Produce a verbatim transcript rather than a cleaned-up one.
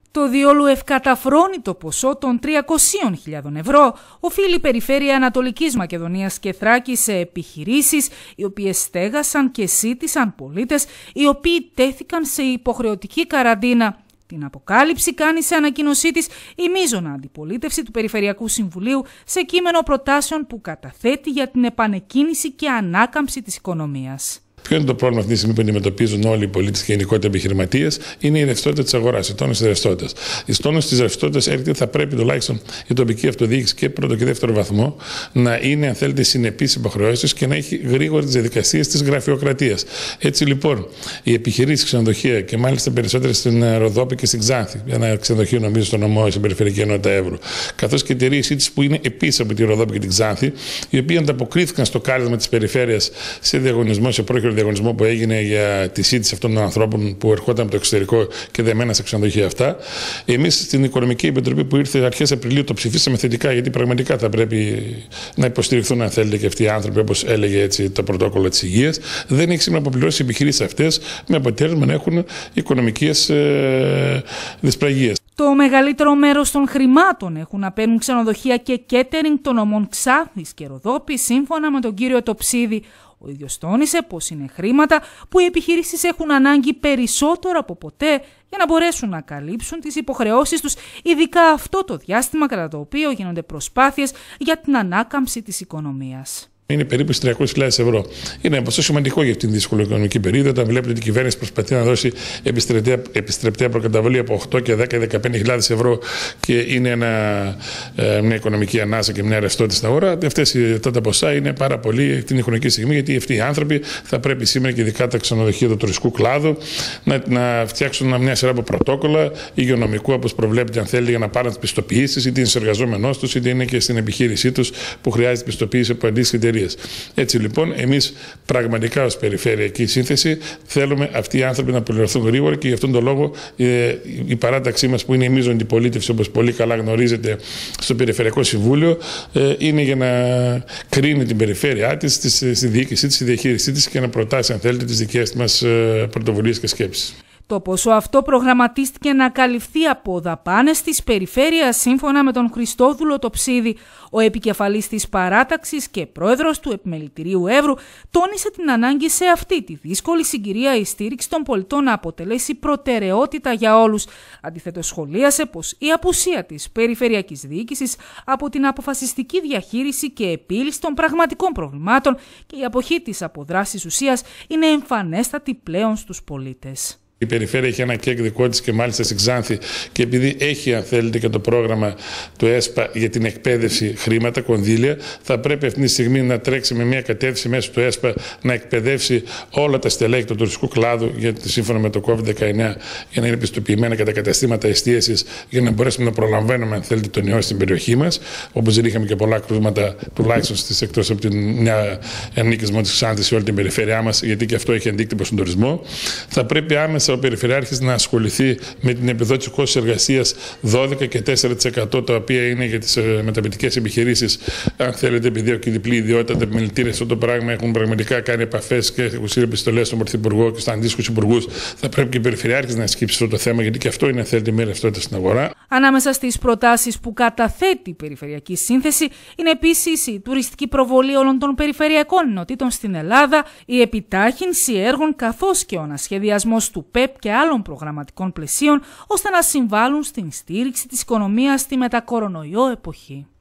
Το διόλου ευκαταφρόνητο ποσό των τριακοσίων χιλιάδων ευρώ οφείλει η Περιφέρεια Ανατολικής Μακεδονίας και Θράκης σε επιχειρήσεις οι οποίες στέγασαν και σύτησαν πολίτες οι οποίοι τέθηκαν σε υποχρεωτική καραντίνα. Την αποκάλυψη κάνει σε ανακοίνωσή της η μείζωνα αντιπολίτευση του Περιφερειακού Συμβουλίου σε κείμενο προτάσεων που καταθέτει για την επανεκκίνηση και ανάκαμψη της οικονομίας. Ποιο είναι το πρόβλημα αυτή τη στιγμή που αντιμετωπίζουν όλοι οι πολίτες και γενικότερα επιχειρηματίες, είναι η ρευστότητα της αγοράς, η τόνωση της ρευστότητας. Η τόνωση της ρευστότητας έρχεται, θα πρέπει τουλάχιστον η τοπική αυτοδιοίκηση και πρώτο και δεύτερο βαθμό να είναι, αν θέλετε, συνεπής υποχρεώσεις και να έχει γρήγορες διαδικασίες της γραφειοκρατίας. Έτσι λοιπόν, οι επιχειρήσεις ξενοδοχεία και μάλιστα περισσότερες στην Ροδόπη και στην Ξάνθη, ένα ξενοδοχείο νομίζω στον νομό, στην Περιφερειακή Ενότητα Εύρου, καθώς και εταιρείες της που είναι επίσης από τη Ροδόπη και την Ξάνθη, οι οποίοι ανταποκρίθηκαν στο κάλεσμα της περιφέρειας σε διαγωνισμό, σε πρόχειρο διαγωνισμό που έγινε για τη σύντηση αυτών των ανθρώπων που ερχόταν από το εξωτερικό και δεμένα στα ξενοδοχεία αυτά. Εμείς στην Οικονομική Επιτροπή που ήρθε αρχές Απριλίου το ψηφίσαμε θετικά, γιατί πραγματικά θα πρέπει να υποστηριχθούν, αν θέλετε, και αυτοί οι άνθρωποι, όπως έλεγε έτσι το πρωτόκολλο της υγείας. Δεν έχει σήμερα αποπληρώσει οι επιχειρήσεις αυτές, με αποτέλεσμα να έχουν οικονομικές ε, δυσπραγίες. Το μεγαλύτερο μέρος των χρημάτων έχουν να παίρνουν ξενοδοχεία και κέτερινγκ των νομών Ξάνθης και Ροδόπης, σύμφωνα με τον κύριο Τοψίδη. Ο ίδιος τόνισε πως είναι χρήματα που οι επιχειρήσεις έχουν ανάγκη περισσότερο από ποτέ για να μπορέσουν να καλύψουν τις υποχρεώσεις τους, ειδικά αυτό το διάστημα κατά το οποίο γίνονται προσπάθειες για την ανάκαμψη της οικονομίας. Είναι περίπου στις τριακόσιες χιλιάδες ευρώ. Είναι ένα ποσό σημαντικό για αυτήν την δύσκολη οικονομική περίοδο, όταν βλέπετε ότι η κυβέρνηση προσπαθεί να δώσει επιστρεπτέα προκαταβολή από οκτώ και δέκα και δεκαπέντε χιλιάδες ευρώ και είναι ένα, μια οικονομική ανάσα και μια ρευστότητα στην αγορά. Αυτές αυτά τα ποσά είναι πάρα πολύ την οικονομική στιγμή, γιατί αυτοί οι άνθρωποι θα πρέπει σήμερα και ειδικά τα ξενοδοχεία του τουριστικού κλάδου να, να φτιάξουν μια σειρά από πρωτόκολλα υγειονομικού, όπως προβλέπεται, αν θέλει, για να πάρουν τις πιστοποιήσεις, είτε είναι συνεργαζόμενός τους, είτε είναι και στην επιχείρησή τους που χρειάζεται πιστοποίηση από αντίστοιχη εταιρεία. Έτσι λοιπόν, εμείς πραγματικά ως περιφερειακή σύνθεση θέλουμε αυτοί οι άνθρωποι να πληρωθούν γρήγορα και γι' αυτόν τον λόγο ε, η παράταξή μας, που είναι η μείζωνη αντιπολίτευση, όπως πολύ καλά γνωρίζετε, στο Περιφερειακό Συμβούλιο, ε, είναι για να κρίνει την περιφέρειά της, στη διοίκησή της, στη διαχείρισή της και να προτάσει, αν θέλετε, τις δικές μας ε, πρωτοβουλίες και σκέψεις. Το ποσό αυτό προγραμματίστηκε να καλυφθεί από δαπάνες της περιφέρειας, σύμφωνα με τον Χριστόδουλο Τοψίδη. Ο επικεφαλής της παράταξης και πρόεδρος του Επιμελητηρίου Εύρου τόνισε την ανάγκη σε αυτή τη δύσκολη συγκυρία η στήριξη των πολιτών να αποτελέσει προτεραιότητα για όλους. Αντιθέτως, σχολίασε πως η απουσία της περιφερειακής διοίκησης από την αποφασιστική διαχείριση και επίλυση των πραγματικών προβλημάτων και η αποχή της από δράσης ουσίας είναι εμφανέστατη πλέον στους πολίτες. Η περιφέρεια έχει ένα κέικ δικό της και μάλιστα στην Ξάνθη, και επειδή έχει, αν θέλετε, και το πρόγραμμα του ΕΣΠΑ για την εκπαίδευση χρήματα, κονδύλια, θα πρέπει αυτή τη στιγμή να τρέξει με μια κατεύθυνση μέσω του ΕΣΠΑ να εκπαιδεύσει όλα τα στελέχη του τουριστικού κλάδου, γιατί σύμφωνα με το κόβιντ δεκαεννέα, για να είναι πιστοποιημένα και τα καταστήματα εστίασης, για να μπορέσουμε να προλαμβάνουμε, αν θέλετε, τον ιό στην περιοχή μας. Όπως δεν είχαμε και πολλά κρούσματα, τουλάχιστον στις εκτός από την μια ενοίκισμό της Ξάνθης σε όλη την περιφέρειά μας, γιατί και αυτό έχει αντίκτυπο στον τουρισμό. Θα πρέπει άμεσα ο Περιφερειάρχης να ασχοληθεί με την επιδότηση κόστους εργασίας δώδεκα και τέσσερα τοις εκατό, τα οποία είναι για τις μεταπητικές επιχειρήσεις. Αν θέλετε, επειδή έχω και διπλή ιδιότητα, τα επιμελητήρια αυτό το πράγμα έχουν πραγματικά κάνει επαφές και έχουν στείλει επιστολές στον Πρωθυπουργό και στους αντίστοιχους υπουργούς. Θα πρέπει και ο Περιφερειάρχης να ασκήσει αυτό το θέμα, γιατί και αυτό είναι, αν θέλετε, μια ρευστότητα στην αγορά. Ανάμεσα στις προτάσεις που καταθέτει η Περιφερειακή Σύνθεση είναι επίσης η τουριστική προβολή όλων των περιφερειακών ενωτήτων στην Ελλάδα, η επιτάχυνση έργων καθώς και ο ανασχεδιασμός του ΠΕΠ και άλλων προγραμματικών πλαισίων, ώστε να συμβάλλουν στην στήριξη της οικονομίας στη μετακορονοϊό εποχή.